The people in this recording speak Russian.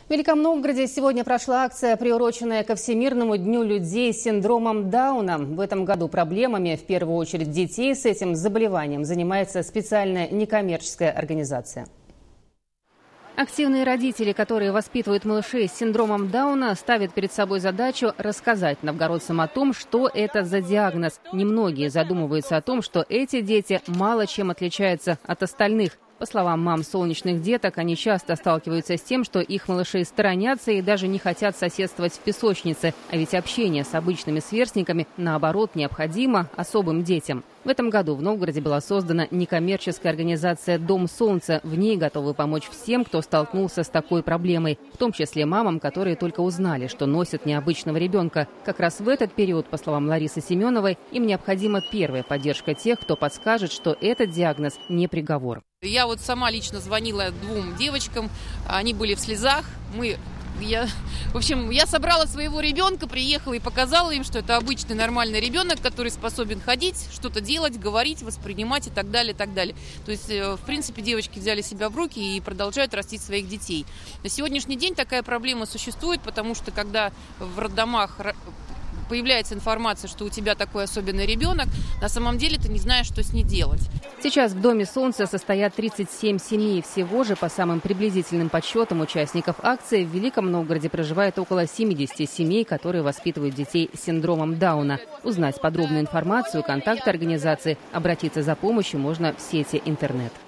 В Великом Новгороде сегодня прошла акция, приуроченная ко Всемирному дню людей с синдромом Дауна. В этом году проблемами, в первую очередь детей с этим заболеванием, занимается специальная некоммерческая организация. Активные родители, которые воспитывают малышей с синдромом Дауна, ставят перед собой задачу рассказать новгородцам о том, что это за диагноз. Немногие задумываются о том, что эти дети мало чем отличаются от остальных. По словам мам солнечных деток, они часто сталкиваются с тем, что их малышей сторонятся и даже не хотят соседствовать в песочнице. А ведь общение с обычными сверстниками, наоборот, необходимо особым детям. В этом году в Новгороде была создана некоммерческая организация «Дом солнца». В ней готовы помочь всем, кто столкнулся с такой проблемой, в том числе мамам, которые только узнали, что носят необычного ребенка. Как раз в этот период, по словам Ларисы Семеновой, им необходима первая поддержка тех, кто подскажет, что этот диагноз не приговор. Я вот сама лично звонила 2 девочкам, они были в слезах. Я собрала своего ребенка, приехала и показала им, что это обычный нормальный ребенок, который способен ходить, что-то делать, говорить, воспринимать и так далее, и так далее. То есть, в принципе, девочки взяли себя в руки и продолжают растить своих детей. На сегодняшний день такая проблема существует, потому что когда в роддомах появляется информация, что у тебя такой особенный ребенок, на самом деле ты не знаешь, что с ней делать. Сейчас в Доме солнца состоят 37 семей. Всего же, по самым приблизительным подсчетам участников акции, в Великом Новгороде проживает около 70 семей, которые воспитывают детей с синдромом Дауна. Узнать подробную информацию, контакты организации, обратиться за помощью можно в сети интернет.